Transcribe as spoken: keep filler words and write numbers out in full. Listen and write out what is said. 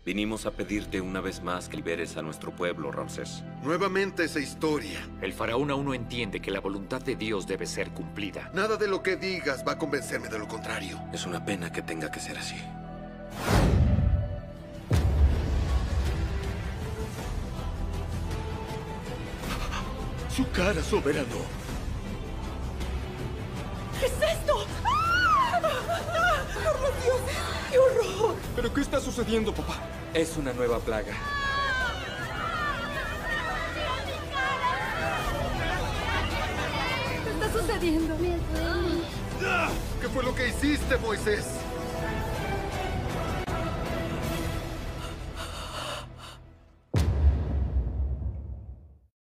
Vinimos a pedirte una vez más que liberes a nuestro pueblo, Ramsés. Nuevamente esa historia. El faraón aún no entiende que la voluntad de Dios debe ser cumplida. Nada de lo que digas va a convencerme de lo contrario. Es una pena que tenga que ser así. Su cara, soberano. ¿Qué es esto? ¡Ah! ¡Ah! ¡Por los dioses! ¡Qué horror! ¿Pero qué está sucediendo, papá? Es una nueva plaga. ¿Qué está sucediendo? ¿Qué fue lo que hiciste, Moisés?